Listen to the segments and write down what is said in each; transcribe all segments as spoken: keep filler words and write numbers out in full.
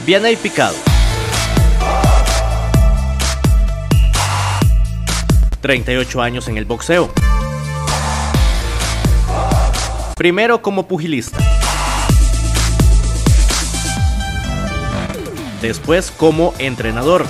Vianey Picado. treinta y ocho años en el boxeo. Primero como pugilista. Después como entrenador.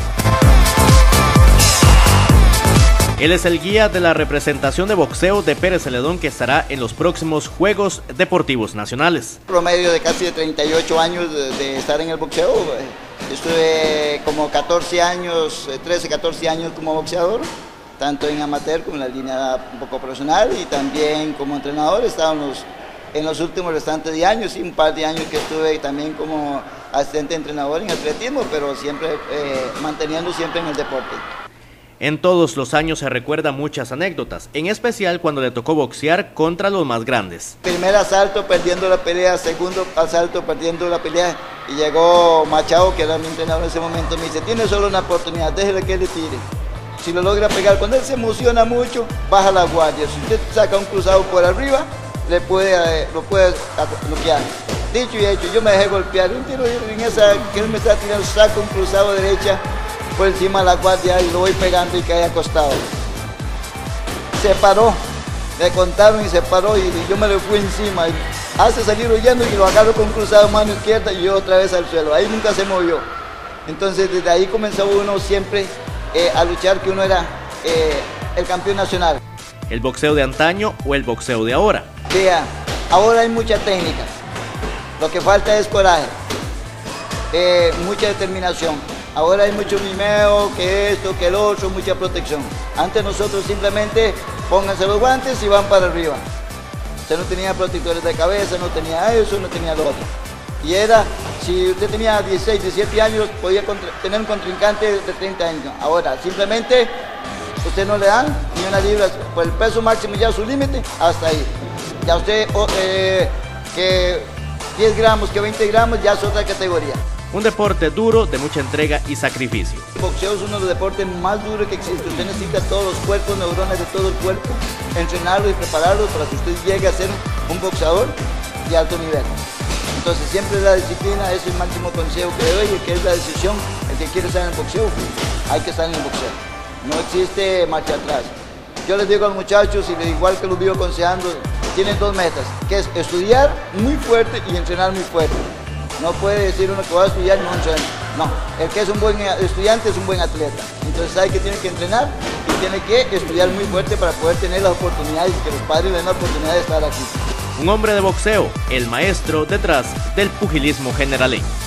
Él es el guía de la representación de boxeo de Pérez Celedón, que estará en los próximos Juegos Deportivos Nacionales. Promedio de casi de treinta y ocho años de, de estar en el boxeo. Estuve como catorce años, trece, catorce años como boxeador, tanto en amateur como en la línea un poco profesional, y también como entrenador. Estaba en los, en los últimos restantes de años, y un par de años que estuve también como asistente entrenador en atletismo, pero siempre eh, manteniendo siempre en el deporte. En todos los años se recuerdan muchas anécdotas, en especial cuando le tocó boxear contra los más grandes. Primer asalto perdiendo la pelea, segundo asalto perdiendo la pelea, y llegó Machado, que era mi entrenador en ese momento, me dice: tiene solo una oportunidad, déjele que le tire. Si lo logra pegar, cuando él se emociona mucho, baja la guardia. Si usted saca un cruzado por arriba, le puede, lo puede bloquear. Dicho y hecho, yo me dejé golpear. Un tiro en esa que él me está tirando, saco un cruzado derecha por encima de la guardia y lo voy pegando y cae acostado. Se paró, me contaron y se paró, y yo me le fui encima. Y hace salir huyendo y lo agarro con cruzado mano izquierda y yo otra vez al suelo. Ahí nunca se movió. Entonces desde ahí comenzó uno siempre eh, a luchar, que uno era eh, el campeón nacional. ¿El boxeo de antaño o el boxeo de ahora? Vea, ahora hay mucha técnica. Lo que falta es coraje, eh, mucha determinación. Ahora hay mucho mimeo, que esto, que el otro, mucha protección. Antes nosotros simplemente pónganse los guantes y van para arriba. Usted no tenía protectores de cabeza, no tenía eso, no tenía lo otro. Y era, si usted tenía dieciséis, diecisiete años, podía tener un contrincante de treinta años. Ahora, simplemente, usted no le dan ni una libra, por el peso máximo ya su límite, hasta ahí. Ya usted, eh, que diez gramos, que veinte gramos, ya es otra categoría. Un deporte duro, de mucha entrega y sacrificio. El boxeo es uno de los deportes más duros que existe. Usted necesita todos los cuerpos, neuronas de todo el cuerpo, entrenarlo y prepararlo para que usted llegue a ser un boxeador de alto nivel. Entonces siempre la disciplina es el máximo consejo que le doy, y que es la decisión. El que quiere estar en el boxeo, hay que estar en el boxeo. No existe marcha atrás. Yo les digo a los muchachos, y igual que los vivo aconsejando, tienen dos metas, que es estudiar muy fuerte y entrenar muy fuerte. No puede decir uno que va a estudiar y no entrena. No, el que es un buen estudiante es un buen atleta. Entonces sabe que tiene que entrenar y tiene que estudiar muy fuerte para poder tener las oportunidades, y que los padres le den la oportunidad de estar aquí. Un hombre de boxeo, el maestro detrás del pugilismo generaleño.